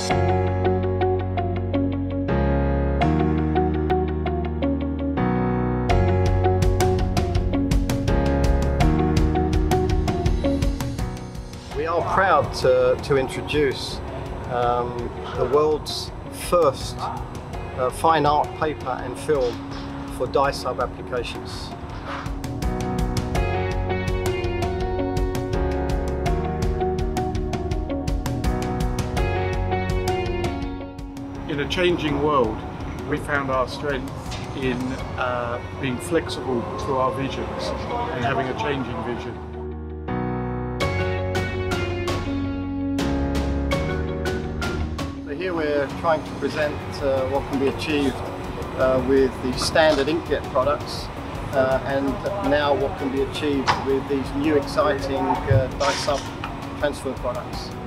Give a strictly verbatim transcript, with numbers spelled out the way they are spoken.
We are proud to, to introduce um, the world's first uh, fine art paper and film for dye-sub applications. In a changing world, we found our strength in uh, being flexible to our visions and having a changing vision. So here we're trying to present uh, what can be achieved uh, with the standard inkjet products uh, and now what can be achieved with these new exciting uh, dye-sub transfer products.